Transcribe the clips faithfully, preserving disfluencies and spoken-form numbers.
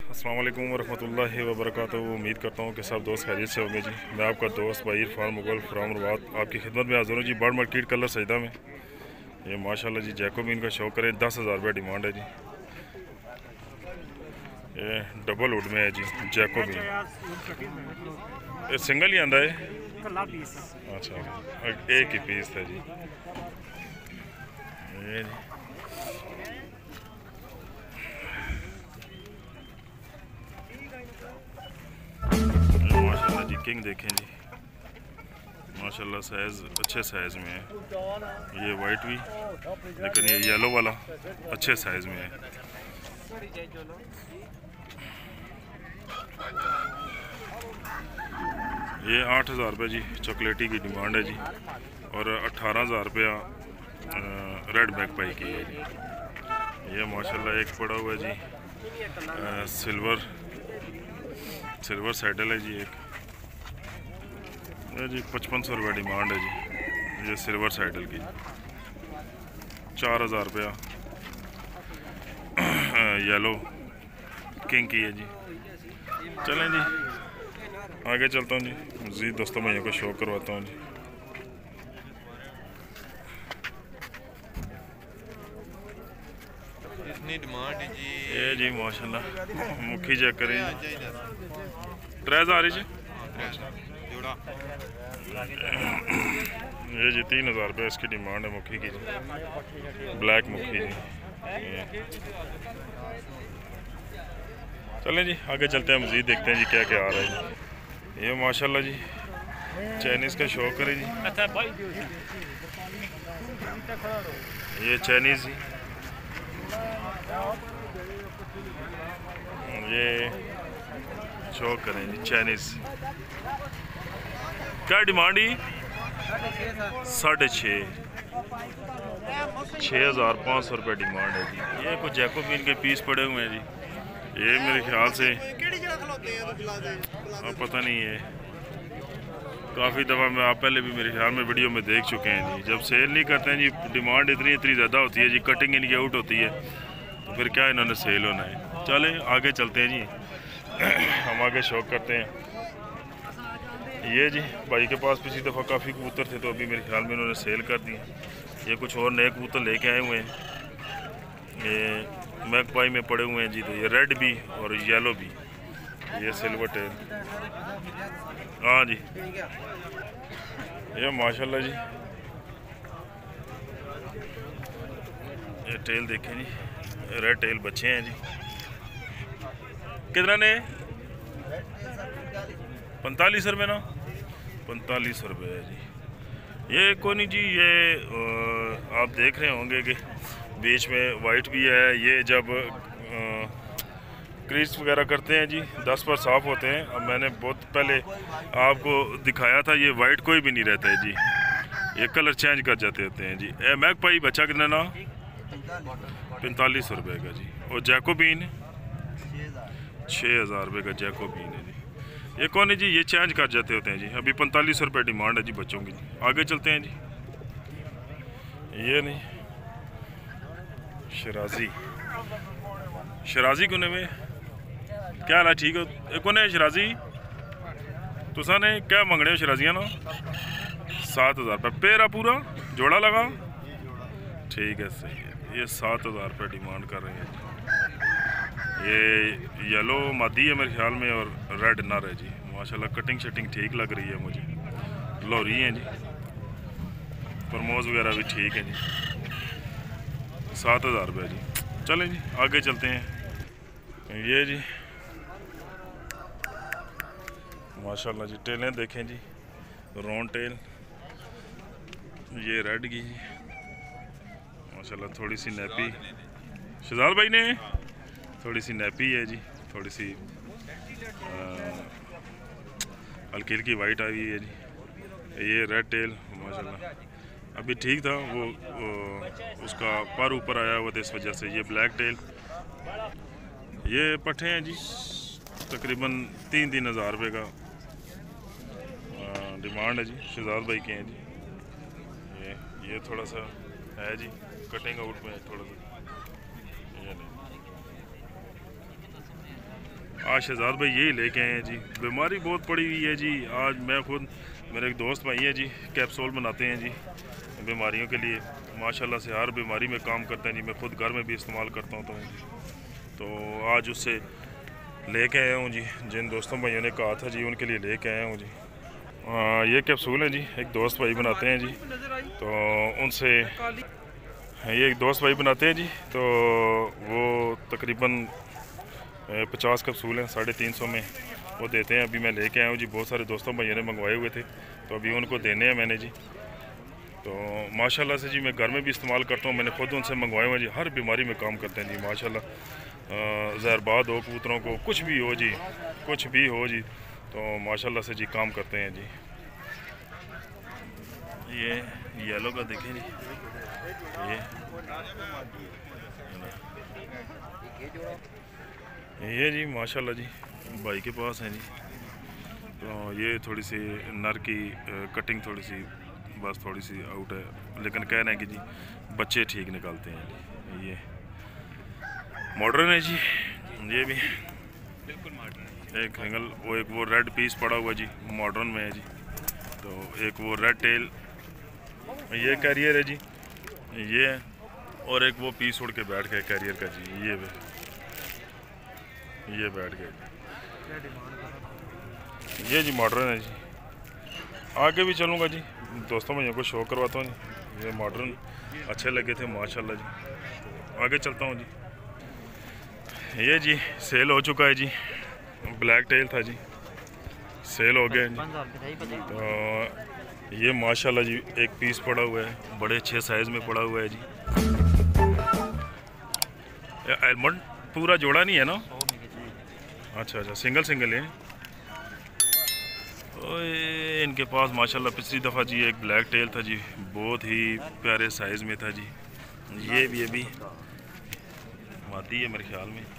अस्सलाम वालेकुम वरहमतुल्लाहि वबरकातुहू। उम्मीद करता हूँ कि सब दोस्त खैरियत से होंगे जी। मैं आपका दोस्त भाई इरफान मुगल फ्राम रवात आपकी खिदमत में हाज़िर हूँ जी। बर्ड मार्केट कलर सजदा में ये माशाल्लाह जी जैकोबिन का शौक करें, दस हज़ार रुपये डिमांड है जी। ये डबल वुड में है जी जैकोबिन। ये सिंगल ही आंदा है? अच्छा, एक ही पीस है जी। ये माशाल्लाह जी किंग देखें जी, माशाल्लाह साइज़ अच्छे साइज़ में है। ये वाइट भी, लेकिन ये येलो वाला अच्छे साइज़ में है। ये आठ हज़ार रुपये जी चॉकलेटी की डिमांड है जी, और अट्ठारह हज़ार रुपया रेड बैक पाई की है जी। ये माशाल्लाह एक पड़ा हुआ है जी आ, सिल्वर सिल्वर सैडल है जी। एक ये जी पचपन सौ रुपये डिमांड है जी। ये सिल्वर सैडल की चार हज़ार रुपया येलो किंग की है जी। चलें जी आगे चलता हूँ जी, मज़ीद दोस्तों भाइयों को शो करवाता हूँ जी। इतनी डिमांड है जी। ये जी माशाल्लाह मुखी चेक करें त्रै हज़ार जी। ये जी तीन हज़ार रुपये इसकी डिमांड है मुखी की जी, ब्लैक मुखी जी। चलें जी आगे चलते हैं, मज़ीद देखते हैं जी क्या क्या आ रहा है जी। ये माशाल्लाह जी चाइनीज़ का शौक करें जी। ये चाइनीज़ जी, ये शौक करें जी चाइनीज़। क्या डिमांड ही? साढ़े छः छः हज़ार पाँच सौ रुपये डिमांड है जी। ये कुछ जैकोबिन के पीस पड़े हुए हैं जी। ये मेरे ख्याल से अब पता नहीं है, काफ़ी दफ़ा मैं आप पहले भी मेरे ख्याल में वीडियो में देख चुके हैं जी। जब सेल नहीं करते हैं जी डिमांड इतनी इतनी ज़्यादा होती है जी, कटिंग इनकी आउट होती है, तो फिर क्या इन्होंने सेल होना है। चले आगे चलते हैं जी हम आगे शौक करते हैं। ये जी भाई के पास पिछली दफ़ा काफ़ी कबूतर थे, तो अभी मेरे ख्याल में इन्होंने सेल कर दिए। ये कुछ और नए कबूतर लेके आए हुए हैं, ये मैकपाई में पड़े हुए हैं जी। तो ये रेड भी और येलो भी, ये सिल्वर टेल। हाँ जी ये माशाल्लाह जी ये टेल देखें जी, रेड टेल बच्चे हैं जी। कितना ने? पैंतालीस रुपये ना, पैंतालीस रुपये है जी। ये कोई नहीं जी, ये आप देख रहे होंगे कि बीच में वाइट भी है। ये जब क्रीज वगैरह करते हैं जी दस पर साफ़ होते हैं। अब मैंने बहुत पहले आपको दिखाया था, ये वाइट कोई भी नहीं रहता है जी, ये कलर चेंज कर जाते होते हैं जी। ए मैकपाई बच्चा कितना ना? पैंतालीस रुपये का जी। और जैकोबिन छः हज़ार रुपये का जैकोबिन है जी। ये कौन है जी? ये चेंज कर जाते होते हैं जी। अभी पैंतालीस रुपये डिमांड है जी बच्चों की। आगे चलते हैं जी। ये नहीं शराजी, शराजी कोने में क्या हाल है? ठीक हो? एक कोने शराजी तुसा ने क्या मंगने हो शराजियाँ ना? सात हज़ार रुपये पेरा पूरा जोड़ा लगा, ठीक है सही है। ये सात हज़ार रुपये डिमांड कर रहे हैं जी। ये येलो मादी है मेरे ख्याल में, और रेड नर है जी। माशाल्लाह कटिंग शटिंग ठीक लग रही है मुझे। लोरी हैं जी, प्रमोज वगैरह भी ठीक है जी। सात हज़ार रुपये जी। चलें जी आगे चलते हैं। ये जी माशाल्लाह जी टेलें देखें जी, राउंड टेल। ये रेड की जी माशाल्लाह, थोड़ी सी नैपी शहजाद भाई ने थोड़ी सी नैपी है जी, थोड़ी सी हल्की हल्की वाइट आई है जी। ये रेड टेल माशाल्लाह अभी ठीक था, वो, वो उसका पर ऊपर आया हुआ था इस वजह से। ये ब्लैक टेल, ये पट्ठे हैं जी, तकरीबन तीन तीन हज़ार रुपये का डिमांड है जी। शहजाद भाई के हैं जी। ये ये थोड़ा सा है जी कटिंग आउट में थोड़ा सा, ये नहीं आज शहजाद भाई यही लेके आए हैं जी। बीमारी बहुत पड़ी हुई है जी। आज मैं खुद, मेरे एक दोस्त भाई है जी, कैप्सूल बनाते हैं जी बीमारियों के लिए। माशाल्लाह से हर बीमारी में काम करते हैं जी। मैं खुद घर में भी इस्तेमाल करता हूँ। तो, तो आज उससे लेके आया हूँ जी। जिन दोस्तों भाइयों ने कहा था जी उनके लिए लेके आया हूँ जी। आ, ये कैप्सूल है जी, एक दोस्त भाई बनाते हैं जी। तो उनसे ये एक दोस्त भाई बनाते हैं जी। तो वो तकरीबन पचास कैप्सूल हैं साढ़े तीन सौ में वो देते हैं। अभी मैं लेके आया हूँ जी। बहुत सारे दोस्तों भाइयों ने मंगवाए हुए थे तो अभी उनको देने हैं मैंने जी। तो माशाल्लाह से जी मैं घर में भी इस्तेमाल करता हूँ। मैंने खुद उनसे मंगवाए हुए जी। हर बीमारी में काम करते हैं जी माशाल्लाह। जहरबाद हो कबूतरों को, कुछ भी हो जी, कुछ भी हो जी, तो माशाल्लाह से जी काम करते हैं जी। ये येलो का देखें जी, ये ये जी माशाल्लाह जी भाई के पास है जी। तो ये थोड़ी सी नर की कटिंग थोड़ी सी बस थोड़ी सी आउट है, लेकिन कह रहे हैं कि जी बच्चे ठीक निकालते हैं जी। ये मॉडर्न है जी, ये भी बिल्कुल मॉडर्न। एक हैंगल, वो एक वो रेड पीस पड़ा हुआ जी, मॉडर्न में है जी। तो एक वो रेड टेल, ये कैरियर है जी, ये है। और एक वो पीस उड़ के बैठ गया कैरियर का जी, ये ये बैठ गया। ये जी मॉडर्न है जी। आगे भी चलूँगा जी, दोस्तों भैया को शो करवाता हूँ जी। ये मॉडर्न अच्छे लगे थे माशाल्लाह जी। आगे चलता हूँ जी। ये जी सेल हो चुका है जी, ब्लैक टेल था जी, सेल हो गया जी। तो ये माशाल्लाह जी एक पीस पड़ा हुआ है, बड़े अच्छे साइज़ में पड़ा हुआ है जी। एलमंड पूरा जोड़ा नहीं है ना? अच्छा अच्छा, सिंगल सिंगल है। ओए इनके पास माशाल्लाह पिछली दफ़ा जी एक ब्लैक टेल था जी, बहुत ही प्यारे साइज़ में था जी। ये भी अभी मादी है मेरे ख्याल में।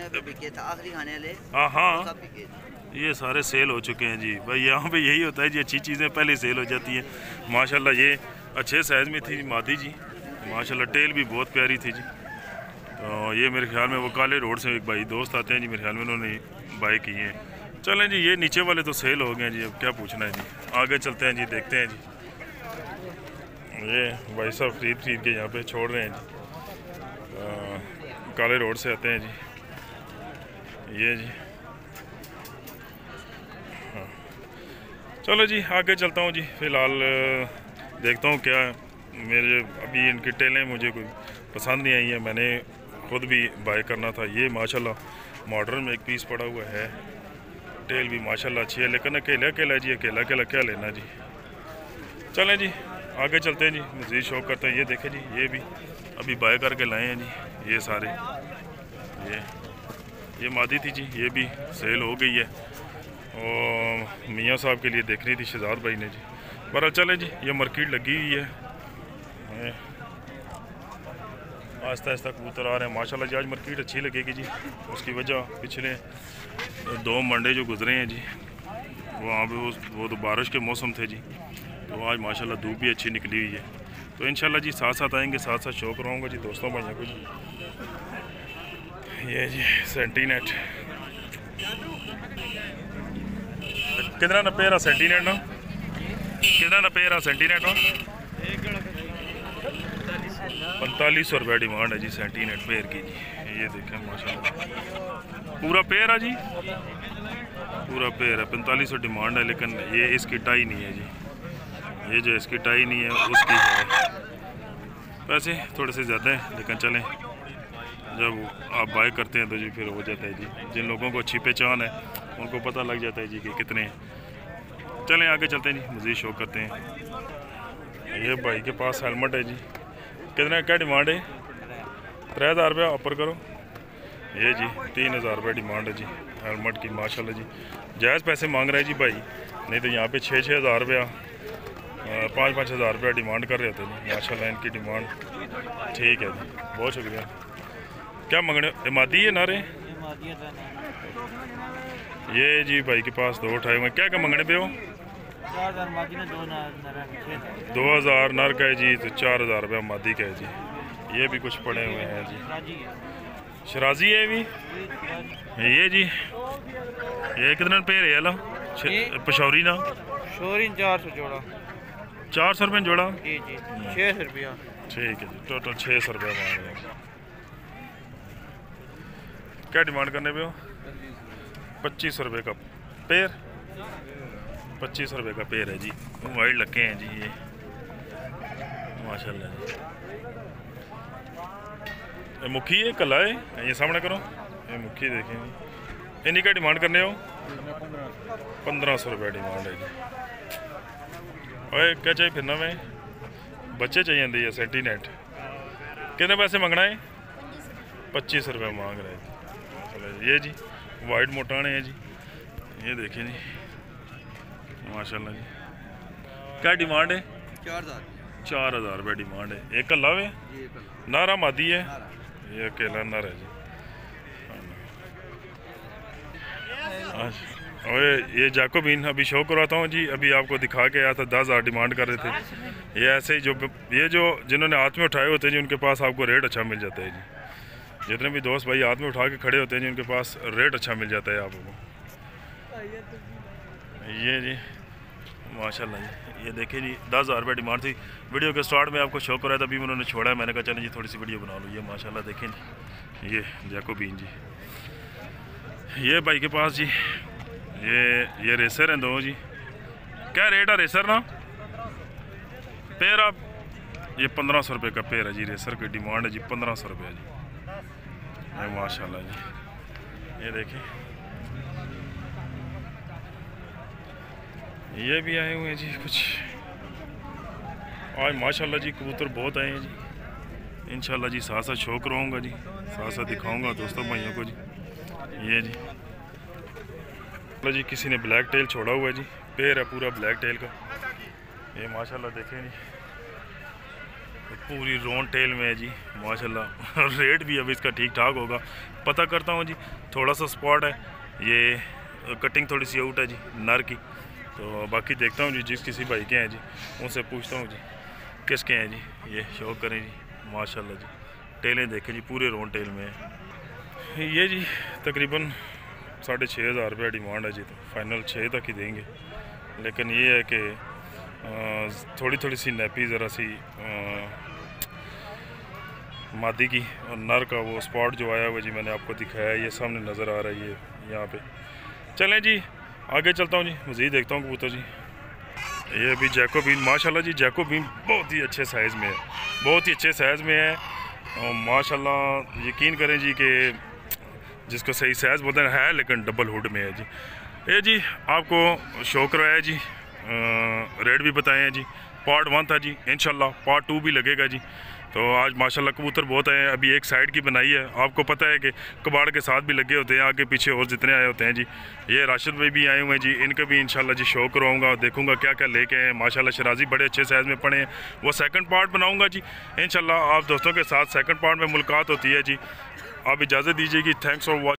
हाँ हाँ, ये सारे सेल हो चुके हैं जी भाई। यहाँ पे यही होता है जी, अच्छी चीज़ें पहले सेल हो जाती हैं माशाल्लाह। ये अच्छे साइज़ में थी मादी जी माशाल्लाह, टेल भी बहुत प्यारी थी जी। तो ये मेरे ख्याल में वो काले रोड से एक भाई दोस्त आते हैं जी, मेरे ख्याल में उन्होंने बाई की है। चलें जी, ये नीचे वाले तो सेल हो गए जी, अब क्या पूछना है जी। आगे चलते हैं जी, देखते हैं जी। ये भाई साहब खरीद खरीद के यहाँ पे छोड़ रहे हैं जी। आ, काले रोड से आते हैं जी, ये जी। हाँ चलो जी आगे चलता हूँ जी। फ़िलहाल देखता हूँ क्या मेरे अभी इनकी टेलें मुझे कोई पसंद नहीं आई है, मैंने खुद भी बाय करना था। ये माशाल्लाह मॉडर्न में एक पीस पड़ा हुआ है, टेल भी माशाल्लाह अच्छी है, लेकिन अकेला अकेला जी, अकेला अकेला क्या लेना जी। चलें जी आगे चलते हैं जी, मज़ीद शौक करते हैं। ये देखें जी, ये भी अभी बाय करके लाए हैं जी। ये सारे ये ये मादी थी जी, ये भी सेल हो गई है और मियाँ साहब के लिए देखनी थी शहजाद भाई ने जी। पर चलें जी, ये मार्केट लगी हुई है, आहिस्ता आहिस्ता कबूतर आ रहे हैं माशाल्लाह जी। आज मार्केट अच्छी लगेगी जी, उसकी वजह पिछले दो मंडे जो गुजरे हैं जी, वहाँ पे वो वो तो बारिश के मौसम थे जी। तो आज माशाल्लाह धूप भी अच्छी निकली हुई है। तो इंशाल्लाह जी साथ साथ आएंगे, साथ साथ शो कराऊँगा जी दोस्तों भाइयों को जी। ये जी सेंटीनेट कितना नब्बे रहा सेंटीनेट ना, कितना नब्बे रहा सेंटीनेट ना, पैंतालीस सौ रुपये डिमांड है जी सेंटीनेट पेयर की जी। ये देखें माशाल्लाह पूरा पेयर है जी, पूरा पेयर है, पैंतालीस सौ डिमांड है। लेकिन ये इसकी टाई नहीं है जी, ये जो इसकी टाई नहीं है उसकी है। पैसे थोड़े से ज़्यादा हैं, लेकिन चलें जब आप बाय करते हैं तो जी फिर हो जाता है जी। जिन लोगों को अच्छी पहचान है उनको पता लग जाता है जी कि कितने हैं। चलें आगे चलते हैं जी, मज़ीद शो करते हैं। ये भाई के पास हेलमेट है जी, कितना क्या डिमांड है? त्रै हज़ार रुपया ऊपर करो। ये जी तीन हज़ार रुपये डिमांड है जी हेलमेट की माशाल्लाह जी। जायज़ पैसे मांग रहे हैं जी भाई, नहीं तो यहाँ पे छः छः हज़ार रुपया पाँच पाँच हज़ार रुपया डिमांड कर रहे थे जी। माशाल्लाह इनकी डिमांड ठीक है जी, बहुत शुक्रिया। क्या मंगने इमादी है नारे? ये जी भाई के पास दो उठाए हुए, क्या क्या मंगने पे हो? दो हज़ार नर का है जी, तो चार हज़ार रुपया मादी का है जी। ये भी कुछ पड़े हुए हैं जी, शराजी है भी। ये जी ये कितने पेड़ है ला पशौरी ना? शोरीन चार सौ जोड़ा। चार सौ रुपये जोड़ा? जी जी छः सौ रुपया। ठीक है जी, टोटल छः सौ रुपये मांग रहे हैं। क्या डिमांड करने पे हो? पच्चीस सौ रुपये का पेड़, पच्चीस सौ रुपये का पेड़ है जी। वाइट लगे हैं जी ये माशाल्लाह जी। ये मुखी है कला है, ये सामने करो, ये मुखी देखें जी। इन्हीं का डिमांड करने हो? पंद्रह सौ रुपये डिमांड है जी। और क्या चाहिए फिर ना में बच्चे चाहिए दी है सेंटीनेट। कितने पैसे मंगना है? पच्चीस रुपये मांग रहे हैं जी। ये जी वाइट मोटाने हैं जी, ये देखिए जी माशाल्लाह जी। क्या डिमांड है? चार हज़ार चार हज़ार रुपये डिमांड है। एक कल्ला वे नारा मादी है, ये अकेला नर है जी। और ये जैकोबिन अभी शो करवाता हूँ जी। अभी आपको दिखा के आया था, दस हज़ार डिमांड कर रहे थे। ये ऐसे ही जो ये जो जिन्होंने हाथ में उठाए होते हैं जी, उनके पास आपको रेट अच्छा मिल जाता है जी। जितने भी दोस्त भाई हाथ में उठा के खड़े होते हैं जी, उनके पास रेट अच्छा मिल जाता है आपको। ये जी माशाल्लाह जी, ये देखिए जी दस हज़ार रुपये डिमांड थी। वीडियो के स्टार्ट में आपको शो कराया था, अभी उन्होंने छोड़ा है। मैंने कहा चलें जी थोड़ी सी वीडियो बना लो। ये माशाल्लाह देखें जी, ये जैकोबिन जी। ये भाई के पास जी ये ये रेसर हैं दो जी। क्या रेट है रेसर ना? पेड़ आप ये पंद्रह सौ रुपये का पेड़ है जी। रेसर की डिमांड है जी पंद्रह सौ रुपये जी। ये माशाल्लाह जी, ये देखिए ये भी आए हुए हैं जी कुछ। आज माशाल्लाह जी कबूतर बहुत आए हैं जी। इंशाल्लाह जी साथ साथ शो कराऊँगा जी, साथ साथ दिखाऊँगा दोस्तों भाइयों को जी। ये जी जी किसी ने ब्लैक टेल छोड़ा हुआ है जी, पेड़ है पूरा ब्लैक टेल का। ये माशाल्लाह देखें जी पूरी रोन टेल में है जी माशाल्लाह। रेट भी अब इसका ठीक ठाक होगा, पता करता हूँ जी। थोड़ा सा स्पॉट है, ये कटिंग थोड़ी सी आउट है जी नर की। तो बाकी देखता हूँ जी, जिस किसी भाई के हैं जी उनसे पूछता हूँ जी किसके हैं जी। ये शो करें जी माशाल्लाह जी। टेलें देखें जी पूरे रोन टेल में है। ये जी तकरीबन साढ़े छः हज़ार रुपया डिमांड है जी। तो फाइनल छः तक ही देंगे, लेकिन ये है कि थोड़ी थोड़ी सी नैपी ज़रा सी मादी की और नर का वो स्पॉट जो आया हुआ जी मैंने आपको दिखाया है, ये सामने नज़र आ रहा है ये यहाँ पे। चलें जी आगे चलता हूँ जी, मज़ीद देखता हूँ कबूतर जी। ये अभी जैकोबिन माशाल्लाह जी, जैकोबिन बहुत ही अच्छे साइज़ में है, बहुत ही अच्छे साइज़ में है और माशाल्लाह यकीन करें जी कि जिसको सही साइज़ बोलते हैं, लेकिन डबल हुड में है जी। ये जी आपको शो करवाया जी, रेट भी बताए हैं जी। पार्ट वन था जी, इंशाल्लाह पार्ट टू भी लगेगा जी। तो आज माशाल्लाह कबूतर बहुत आए हैं। अभी एक साइड की बनाई है, आपको पता है कि कबाड़ के साथ भी लगे होते हैं, आगे पीछे और जितने आए होते हैं जी। ये राशिद भाई भी आए हुए हैं जी, इनके भी इंशाल्लाह जी शो करवाऊँगा, देखूँगा क्या क्या लेके आए हैं। माशाल्लाह शराजी बड़े अच्छे साइज़ में पड़े हैं, वो सेकंड पार्ट बनाऊँगा जी इंशाल्लाह। आप दोस्तों के साथ सेकंड पार्ट में मुलाकात होती है जी। आप इजाज़त दीजिए कि थैंक्स फॉर वॉचिंग।